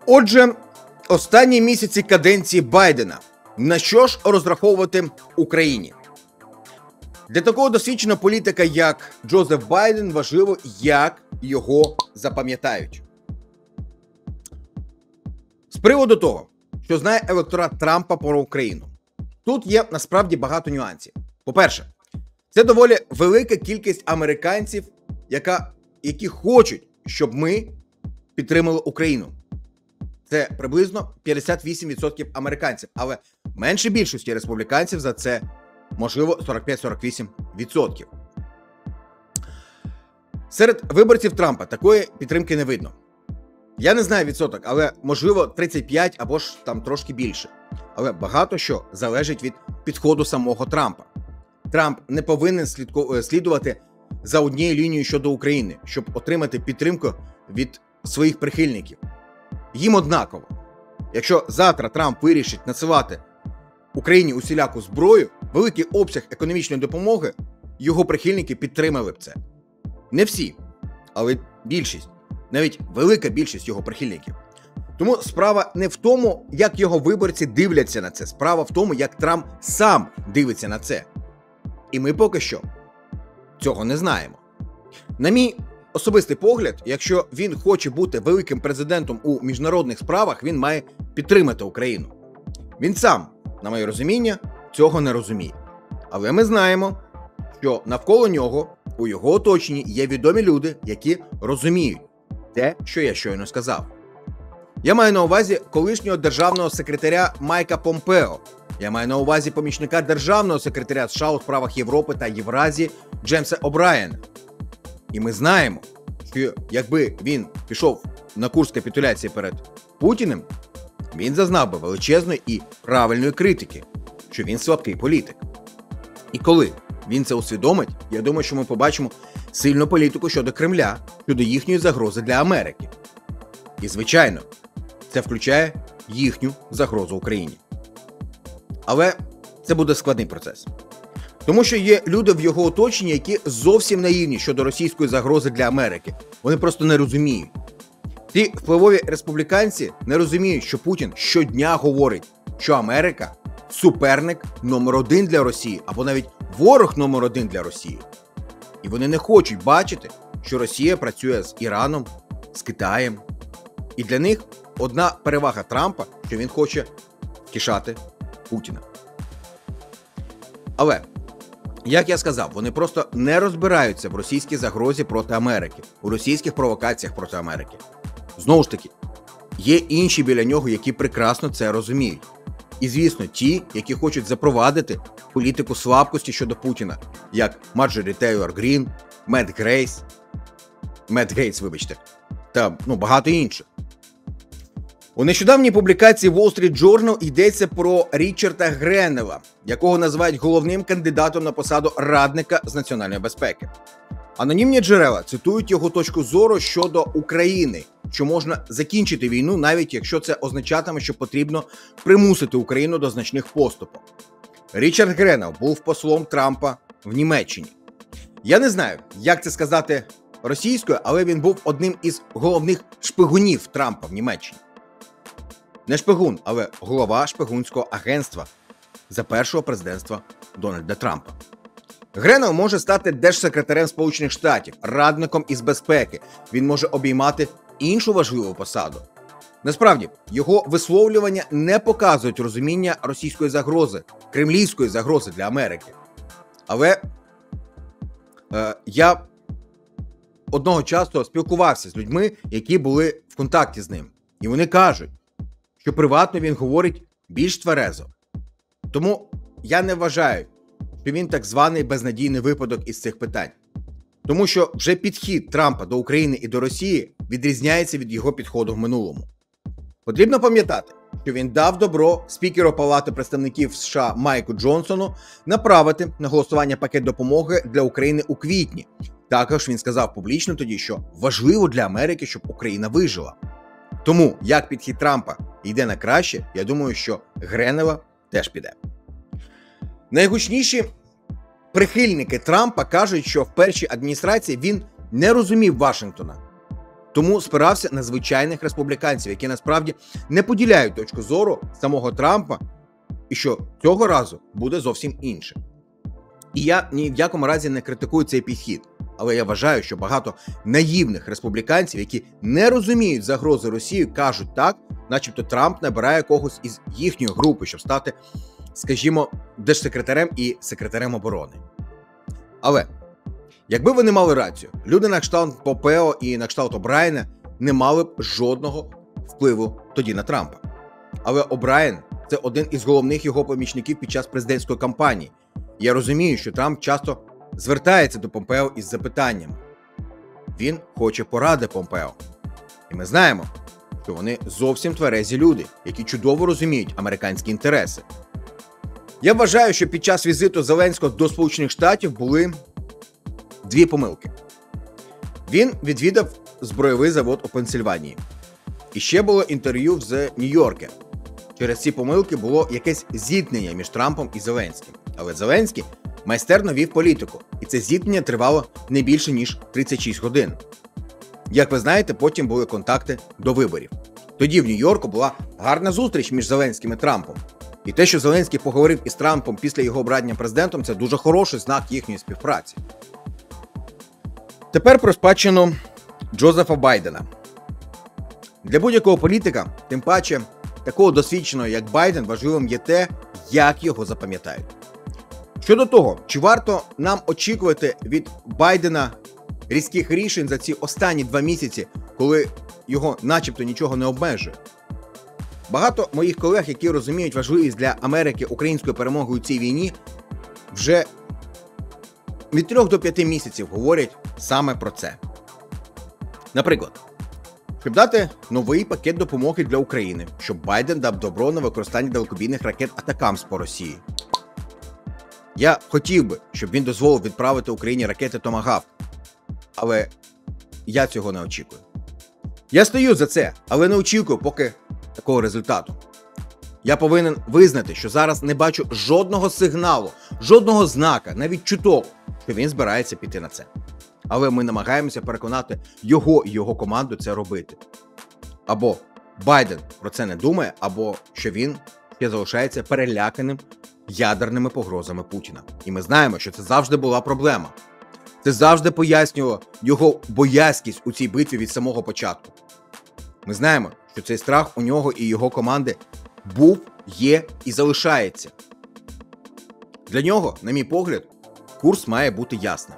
Отже, останні місяці каденції Байдена. На що ж розраховувати Україні? Для такого досвідченого політика, як Джозеф Байден, важливо, як його запам'ятають. З приводу того, що знає електорат Трампа про Україну, тут є насправді багато нюансів. По-перше, це доволі велика кількість американців, які хочуть, щоб ми підтримали Україну. Це приблизно 58% американців, але менше більшості республіканців за це, можливо, 45-48%. Серед виборців Трампа такої підтримки не видно. Я не знаю відсоток, але можливо 35 або ж там трошки більше. Але багато що залежить від підходу самого Трампа. Трамп не повинен слідувати за однією лінією щодо України, щоб отримати підтримку від своїх прихильників. Їм однаково. Якщо завтра Трамп вирішить надсилати Україні усіляку зброю, великий обсяг економічної допомоги, його прихильники підтримали б це. Не всі, але більшість. Навіть велика більшість його прихильників. Тому справа не в тому, як його виборці дивляться на це. Справа в тому, як Трамп сам дивиться на це. І ми поки що цього не знаємо. На мій особистий погляд, якщо він хоче бути великим президентом у міжнародних справах, він має підтримати Україну. Він сам, на моє розуміння, цього не розуміє. Але ми знаємо, що навколо нього, у його оточенні, є відомі люди, які розуміють те, що я щойно сказав. Я маю на увазі колишнього державного секретаря Майка Помпео. Я маю на увазі помічника державного секретаря США у справах Європи та Євразії Джеймса О'Брайена. І ми знаємо, що якби він пішов на курс капітуляції перед Путіним, він зазнав би величезної і правильної критики, що він слабкий політик. І коли він це усвідомить, я думаю, що ми побачимо сильну політику щодо Кремля, щодо їхньої загрози для Америки. І, звичайно, це включає їхню загрозу Україні. Але це буде складний процес. Тому що є люди в його оточенні, які зовсім наївні щодо російської загрози для Америки. Вони просто не розуміють. Ці впливові республіканці не розуміють, що Путін щодня говорить, що Америка – суперник номер один для Росії, або навіть ворог номер один для Росії. І вони не хочуть бачити, що Росія працює з Іраном, з Китаєм. І для них одна перевага Трампа, що він хоче втішати Путіна. Але, як я сказав, вони просто не розбираються в російській загрозі проти Америки, у російських провокаціях проти Америки. Знову ж таки, є інші біля нього, які прекрасно це розуміють. І, звісно, ті, які хочуть запровадити політику слабкості щодо Путіна, як Марджорі Тейлор Грін, Мет Гейтс, та багато інших. У нещодавній публікації Wall Street Journal йдеться про Річарда Греннелла, якого називають головним кандидатом на посаду радника з національної безпеки. Анонімні джерела цитують його точку зору щодо України, що можна закінчити війну, навіть якщо це означатиме, що потрібно примусити Україну до значних поступок. Річард Греннелл був послом Трампа в Німеччині. Я не знаю, як це сказати російською, але він був одним із головних шпигунів Трампа в Німеччині. Не шпигун, але голова шпигунського агентства за першого президентства Дональда Трампа. Греннелл може стати держсекретарем Сполучених Штатів, радником із безпеки. Він може обіймати іншу важливу посаду. Насправді, його висловлювання не показують розуміння російської загрози, кремлівської загрози для Америки. Але я одного часу спілкувався з людьми, які були в контакті з ним. І вони кажуть, що приватно він говорить більш тверезо. Тому я не вважаю, що він так званий безнадійний випадок із цих питань. Тому що вже підхід Трампа до України і до Росії відрізняється від його підходу в минулому. Потрібно пам'ятати, що він дав добро спікеру Палати представників США Майку Джонсону направити на голосування пакет допомоги для України у квітні. Також він сказав публічно тоді, що важливо для Америки, щоб Україна вижила. Тому, як підхід Трампа йде на краще, я думаю, що Греннелла теж піде. Найгучніші прихильники Трампа кажуть, що в першій адміністрації він не розумів Вашингтона. Тому спирався на звичайних республіканців, які насправді не поділяють точку зору самого Трампа, і що цього разу буде зовсім інше. І я ні в якому разі не критикую цей підхід, але я вважаю, що багато наївних республіканців, які не розуміють загрози Росії, кажуть так, начебто Трамп набирає когось із їхньої групи, щоб стати, скажімо, держсекретарем і секретарем оборони. Але якби вони мали рацію, люди на кшталт Помпео і на кшталт О'Брайена не мали б жодного впливу тоді на Трампа. Але О'Брайен – це один із головних його помічників під час президентської кампанії. Я розумію, що Трамп часто звертається до Помпео із запитаннями. Він хоче поради Помпео. І ми знаємо, що вони зовсім тверезі люди, які чудово розуміють американські інтереси. Я вважаю, що під час візиту Зеленського до Сполучених Штатів були дві помилки. Він відвідав збройовий завод у Пенсильванії. І ще було інтерв'ю в The New Yorker. Через ці помилки було якесь зіткнення між Трампом і Зеленським. Але Зеленський майстерно вів політику, і це зіткнення тривало не більше, ніж 36 годин. Як ви знаєте, потім були контакти до виборів. Тоді в Нью-Йорку була гарна зустріч між Зеленським і Трампом. І те, що Зеленський поговорив із Трампом після його обрання президентом, це дуже хороший знак їхньої співпраці. Тепер про спадщину Джозефа Байдена. Для будь-якого політика, тим паче такого досвідченого, як Байден, важливим є те, як його запам'ятають. Щодо того, чи варто нам очікувати від Байдена різких рішень за ці останні 2 місяці, коли його начебто нічого не обмежує? Багато моїх колег, які розуміють важливість для Америки української перемоги у цій війні, вже від 3 до 5 місяців говорять саме про це. Наприклад, щоб дати новий пакет допомоги для України, щоб Байден дав добро на використання далекобійних ракет «Атакамс» по Росії. Я хотів би, щоб він дозволив відправити Україні ракети «Томагавк», але я цього не очікую. Я стою за це, але не очікую поки такого результату. Я повинен визнати, що зараз не бачу жодного сигналу, жодного знака, навіть чуток, що він збирається піти на це. Але ми намагаємося переконати його і його команду це робити. Або Байден про це не думає, або що він ще залишається переляканим ядерними погрозами Путіна. І ми знаємо, що це завжди була проблема. Це завжди пояснювало його боязкість у цій битві від самого початку. Ми знаємо, що цей страх у нього і його команди був, є і залишається. Для нього, на мій погляд, курс має бути ясним.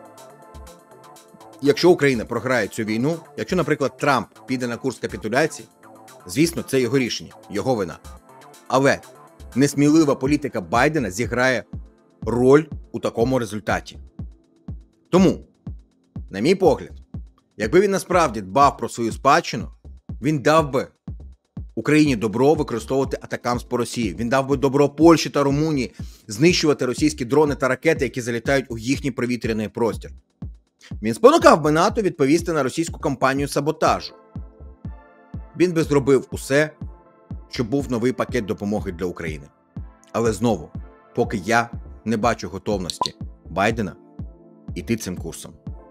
Якщо Україна програє цю війну, якщо, наприклад, Трамп піде на курс капітуляції, звісно, це його рішення, його вина. Але несмілива політика Байдена зіграє роль у такому результаті. Тому, на мій погляд, якби він насправді дбав про свою спадщину, він дав би Україні добро використовувати «Атакамс» по Росії. Він дав би добро Польщі та Румунії знищувати російські дрони та ракети, які залітають у їхній повітряний простір. Він спонукав би НАТО відповісти на російську кампанію саботажу. Він би зробив усе, щоб був новий пакет допомоги для України. Але знову, поки я не бачу готовності Байдена іти цим курсом.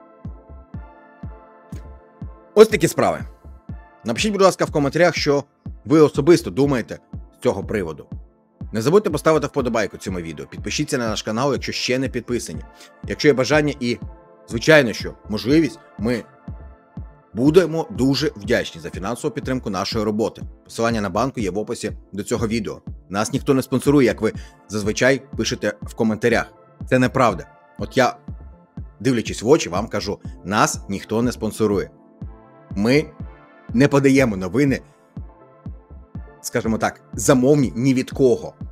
Ось такі справи. Напишіть, будь ласка, в коментарях, що ви особисто думаєте з цього приводу. Не забудьте поставити вподобайку цьому відео. Підпишіться на наш канал, якщо ще не підписані. Якщо є бажання і, звичайно, що можливість, ми будемо дуже вдячні за фінансову підтримку нашої роботи. Посилання на банку є в описі до цього відео. Нас ніхто не спонсорує, як ви зазвичай пишете в коментарях. Це неправда. От я, дивлячись в очі, вам кажу, нас ніхто не спонсорує. Ми не подаємо новини, скажімо так, замовні ні від кого.